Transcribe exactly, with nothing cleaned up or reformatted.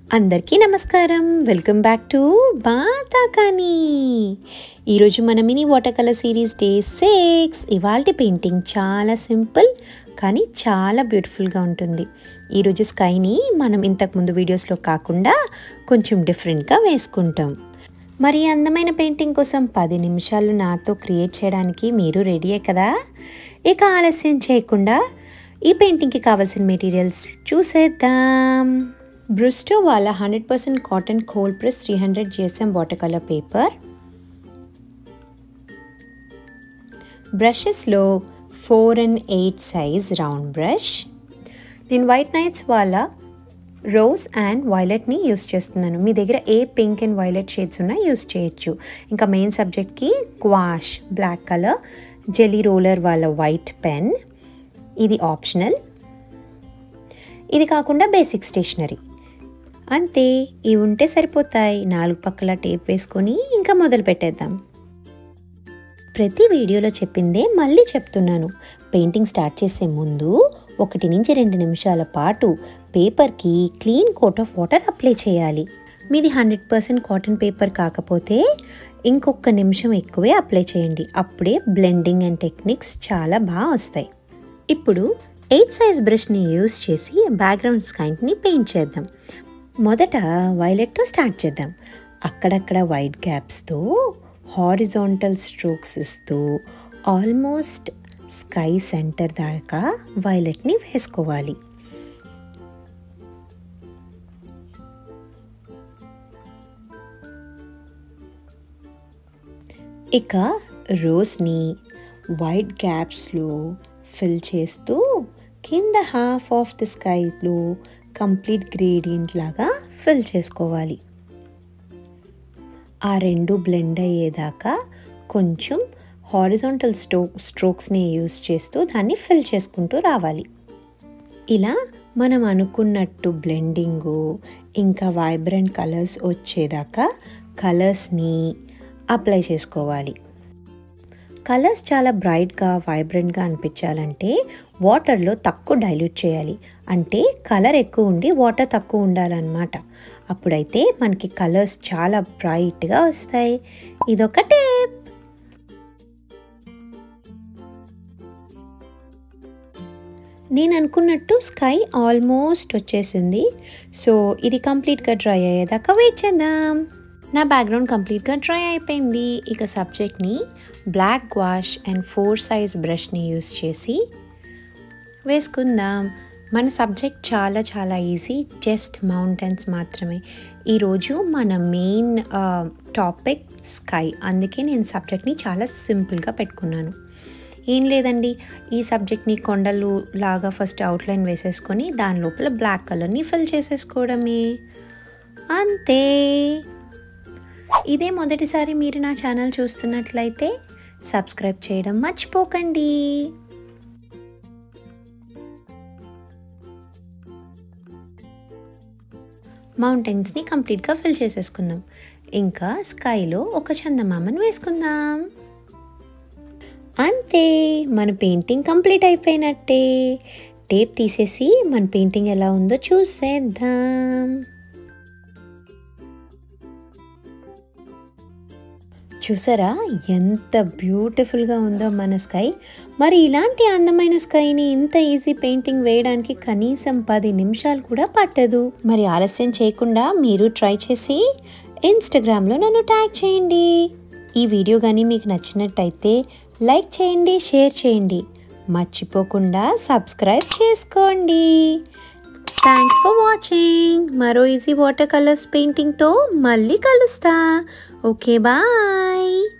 అందరికీ నమస్కారం. Welcome back to Bathakani. ఈరోజు మన mini water colour series day six. ఇవాల్టి పెయింటింగ్ చాలా సింపుల్ కానీ చాలా బ్యూటిఫుల్గా ఉంటుంది. ఈరోజు స్కైని మనం ఇంతకుముందు వీడియోస్లో కాకుండా కొంచెం డిఫరెంట్గా వేసుకుంటాం. మరి అందమైన పెయింటింగ్ కోసం పది నిమిషాలు నాతో క్రియేట్ చేయడానికి మీరు రెడీయే కదా? ఇక ఆలస్యం చేయకుండా ఈ పెయింటింగ్కి కావాల్సిన మెటీరియల్స్ చూసేద్దాం. బ్రుస్టో వాళ్ళ hundred percent cotton cold press three hundred GSM water colour paper, బ్రషెస్లో four and eight size round brush. నేను వైట్ నైట్స్ వాళ్ళ రోజ్ అండ్ వైలెట్ని యూస్ చేస్తున్నాను. మీ దగ్గర ఏ పింక్ అండ్ వైలెట్ షేడ్స్ ఉన్నా యూస్ చేయొచ్చు. ఇంకా మెయిన్ సబ్జెక్ట్కి gouache black colour, Gelly Roller వాళ్ళ వైట్ పెన్, ఇది ఆప్షనల్. ఇది కాకుండా బేసిక్ స్టేషనరీ అంతే. ఇవి ఉంటే సరిపోతాయి. నాలుగు పక్కల టేప్ వేసుకొని ఇంకా మొదలు పెట్టేద్దాం. ప్రతి వీడియోలో చెప్పిందే మళ్ళీ చెప్తున్నాను. పెయింటింగ్ స్టార్ట్ చేసే ముందు ఒకటి నుంచి రెండు నిమిషాల పాటు పేపర్కి clean coat of water apply చేయాలి. మీది హండ్రెడ్ పర్సెంట్ కాటన్ పేపర్ కాకపోతే ఇంకొక నిమిషం ఎక్కువే అప్లై చేయండి. అప్పుడే బ్లెండింగ్ అండ్ టెక్నిక్స్ చాలా బాగా వస్తాయి. ఇప్పుడు ఎయిట్ సైజ్ బ్రష్ని యూస్ చేసి బ్యాక్గ్రౌండ్ స్కైని పెయింట్ చేద్దాం. మొదట వైలెట్తో స్టార్ట్ చేద్దాం. అక్కడక్కడ వైట్ గ్యాప్స్తో హారిజాంటల్ స్ట్రోక్స్ ఇస్తూ ఆల్మోస్ట్ స్కై సెంటర్ దాకా వైలెట్ని వేసుకోవాలి. ఇక రోస్ని వైట్ గ్యాప్స్లో ఫిల్ చేస్తూ కింద హాఫ్ ఆఫ్ ది స్కైలో కంప్లీట్ గ్రేడియంట్ లాగా ఫిల్ చేసుకోవాలి. ఆ రెండు బ్లెండ్ అయ్యేదాకా కొంచెం హారిజాంటల్ స్ట్రో స్ట్రోక్స్ని యూస్ చేస్తూ దాన్ని ఫిల్ చేసుకుంటూ రావాలి. ఇలా మనం అనుకున్నట్టు బ్లెండింగు ఇంకా వైబ్రెంట్ కలర్స్ వచ్చేదాకా కలర్స్ని అప్లై చేసుకోవాలి. కలర్స్ చాలా బ్రైట్గా వైబ్రెంట్గా అనిపించాలంటే వాటర్లో తక్కువ డైల్యూట్ చేయాలి. అంటే కలర్ ఎక్కువ ఉండి వాటర్ తక్కువ ఉండాలన్నమాట. అప్పుడైతే మనకి కలర్స్ చాలా బ్రైట్గా వస్తాయి. ఇదొక టిప్. నేను అనుకున్నట్టు స్కై ఆల్మోస్ట్ వచ్చేసింది. సో ఇది కంప్లీట్గా డ్రై అయ్యేదాకా వెయిట్ చేద్దాం. నా బ్యాక్గ్రౌండ్ కంప్లీట్గా డ్రై అయిపోయింది. ఇక సబ్జెక్ట్ని black gouache and four size బ్రష్ని యూస్ చేసి వేసుకుందాం. మన సబ్జెక్ట్ చాలా చాలా ఈజీ, జస్ట్ మౌంటైన్స్ మాత్రమే. ఈరోజు మన మెయిన్ టాపిక్ స్కై, అందుకే నేను సబ్జెక్ట్ని చాలా సింపుల్గా పెట్టుకున్నాను. ఏం లేదండి, ఈ సబ్జెక్ట్ని కొండలు లాగా ఫస్ట్ అవుట్లైన్ వేసేసుకొని దాని లోపల బ్లాక్ కలర్ని ఫిల్ చేసేసుకోవడమే, అంతే. ఇదే మొదటిసారి మీరు నా ఛానల్ చూస్తున్నట్లయితే సబ్స్క్రైబ్ చేయడం మర్చిపోకండి. మౌంటైన్స్ని కంప్లీట్గా ఫిల్ చేసేసుకుందాం. ఇంకా స్కైలో ఒక చందమామను వేసుకుందాం. అంతే, మన పెయింటింగ్ కంప్లీట్ అయిపోయినట్టే. టేప్ తీసేసి మన పెయింటింగ్ ఎలా ఉందో చూసేద్దాం. చూసారా ఎంత బ్యూటిఫుల్గా ఉందో మన స్కై. మరి ఇలాంటి అందమైన స్కైని ఇంత ఈజీ పెయింటింగ్ వేయడానికి కనీసం పది నిమిషాలు కూడా పట్టదు. మరి ఆలస్యం చేయకుండా మీరు ట్రై చేసి ఇన్స్టాగ్రామ్లో నన్ను ట్యాగ్ చేయండి. ఈ వీడియో కానీ మీకు నచ్చినట్టయితే లైక్ చేయండి, షేర్ చేయండి. మర్చిపోకుండా సబ్స్క్రైబ్ చేసుకోండి. Thanks for watching. మరో ఈజీ వాటర్ కలర్స్ పెయింటింగ్తో మళ్ళీ కలుస్తా. Okay, bye.